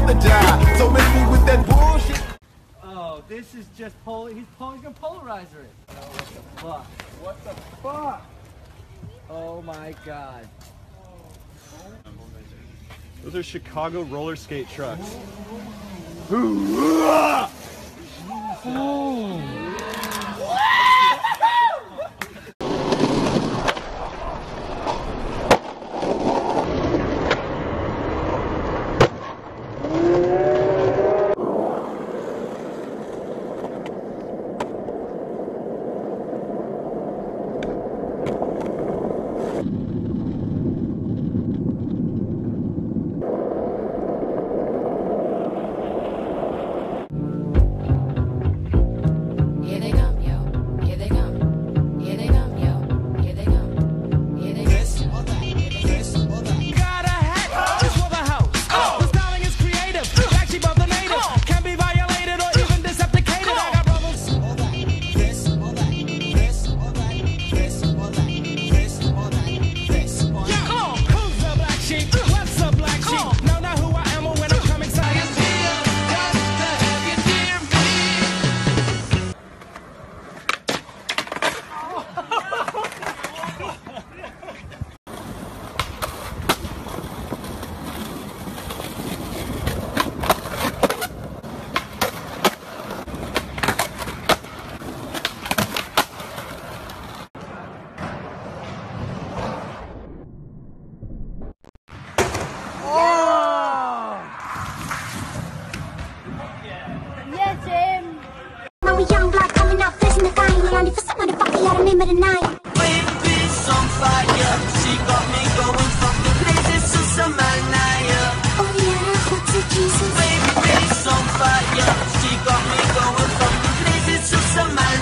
rather die. So miss me with that bullshit. Oh, this is just he's gonna polarizer it. Oh, what the fuck? What the fuck? Oh my god. Those are Chicago roller skate trucks. Young blood coming out, facing the fire. Only for someone to fuck me, I remember the night. Baby's on fire. She got me going from the places to Somalia. Oh yeah, what's it, Jesus? Baby's on fire. She got me going from the places to Somalia.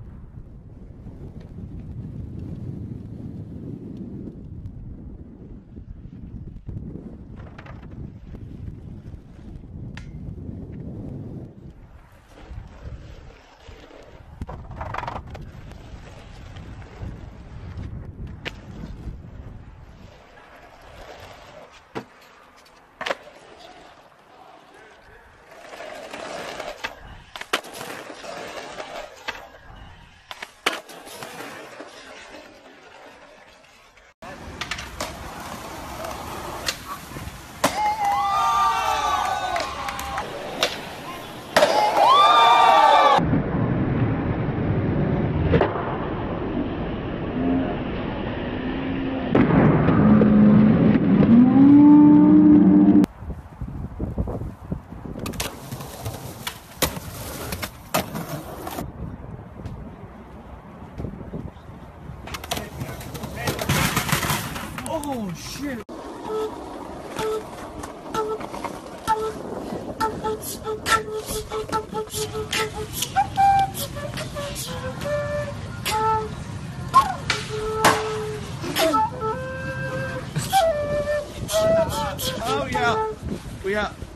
Oh shit! Oh yeah, we have.